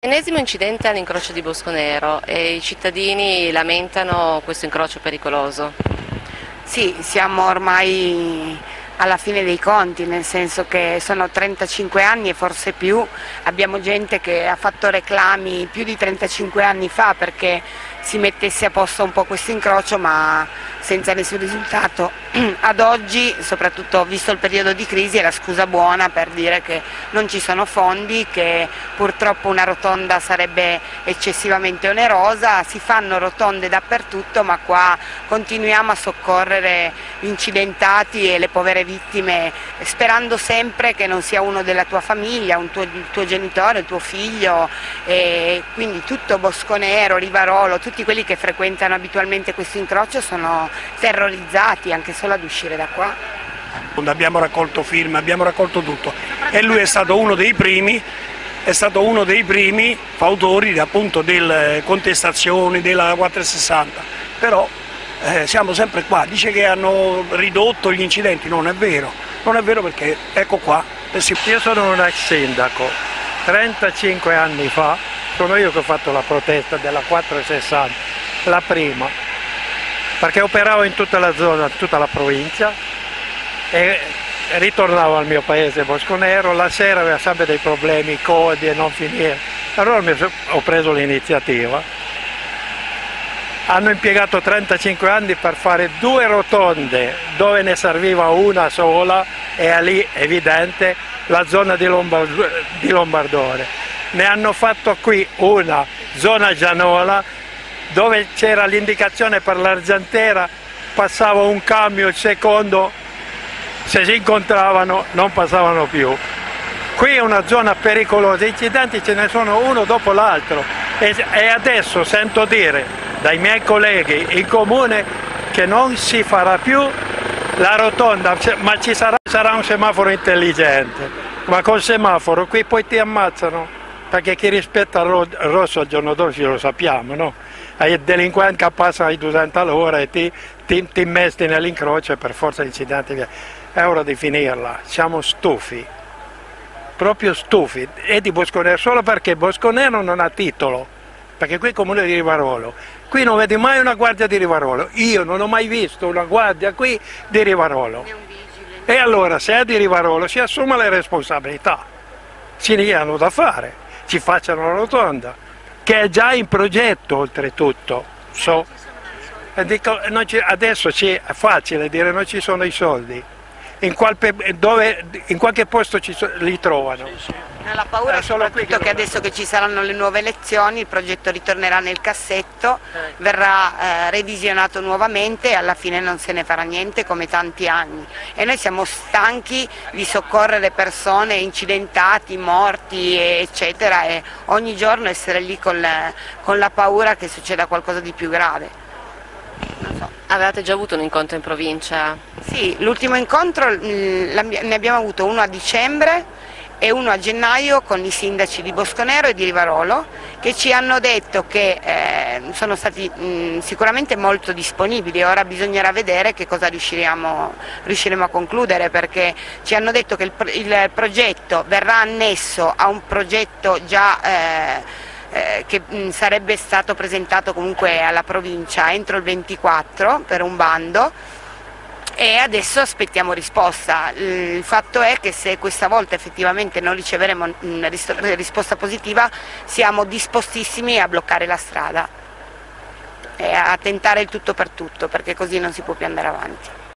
Ennesimo incidente all'incrocio di Bosconero e i cittadini lamentano questo incrocio pericoloso. Sì, siamo ormai alla fine dei conti, nel senso che sono 35 anni e forse più, abbiamo gente che ha fatto reclami più di 35 anni fa perché si mettesse a posto un po' questo incrocio, ma senza nessun risultato. Ad oggi, soprattutto visto il periodo di crisi, è la scusa buona per dire che non ci sono fondi, che purtroppo una rotonda sarebbe eccessivamente onerosa, si fanno rotonde dappertutto, ma qua continuiamo a soccorrere gli incidentati e le povere vittime, sperando sempre che non sia uno della tua famiglia, il tuo genitore, il tuo figlio, e quindi tutto Bosconero, Rivarolo, tutti quelli che frequentano abitualmente questo incrocio sono terrorizzati anche solo ad uscire da qua. Abbiamo raccolto firme, abbiamo raccolto tutto e lui è stato uno dei primi fautori appunto delle contestazioni della 460, però siamo sempre qua. Dice che hanno ridotto gli incidenti, non è vero perché ecco qua. Io sono un ex sindaco, 35 anni fa sono io che ho fatto la protesta della 460, la prima, perché operavo in tutta la zona, tutta la provincia, e ritornavo al mio paese Bosconero, la sera aveva sempre dei problemi, codi e non finire. Allora ho preso l'iniziativa. Hanno impiegato 35 anni per fare 2 rotonde dove ne serviva una sola, e lì evidente la zona di Lombardore. Ne hanno fatto qui una zona Gianola dove c'era l'indicazione per l'Argentera, passava un camion il secondo, se si incontravano non passavano più. Qui è una zona pericolosa, incidenti ce ne sono uno dopo l'altro e adesso sento dire dai miei colleghi in comune che non si farà più la rotonda, ma sarà un semaforo intelligente, ma col semaforo qui poi ti ammazzano, perché chi rispetta il rosso al giorno d'oggi lo sappiamo, no? Hai delinquenti che passano ai 200 all'ora e ti immesti nell'incrocio e per forza di incidenti via. È ora di finirla, siamo stufi, proprio stufi, e di Bosconero, solo perché Bosconero non ha titolo, perché qui è il comune di Rivarolo, qui non vedi mai una guardia di Rivarolo, io non ho mai visto una guardia qui di Rivarolo, e allora se è di Rivarolo si assuma le responsabilità, ce ne hanno da fare, ci facciano la rotonda, che è già in progetto oltretutto, e dico, adesso è facile dire non ci sono i soldi. In qualche posto li trovano. La paura è soprattutto che adesso che ci saranno le nuove elezioni il progetto ritornerà nel cassetto, verrà revisionato nuovamente e alla fine non se ne farà niente come tanti anni. E noi siamo stanchi di soccorrere persone incidentati, morti eccetera, e ogni giorno essere lì con la paura che succeda qualcosa di più grave. Non so. Avevate già avuto un incontro in provincia? Sì, l'ultimo incontro ne abbiamo avuto uno a dicembre e uno a gennaio con i sindaci di Bosconero e di Rivarolo, che ci hanno detto che sono stati sicuramente molto disponibili. Ora bisognerà vedere che cosa riusciremo a concludere, perché ci hanno detto che il progetto verrà annesso a un progetto già che sarebbe stato presentato comunque alla provincia entro il 24 per un bando, e adesso aspettiamo risposta. Il fatto è che se questa volta effettivamente non riceveremo una risposta positiva, siamo dispostissimi a bloccare la strada e a tentare il tutto per tutto, perché così non si può più andare avanti.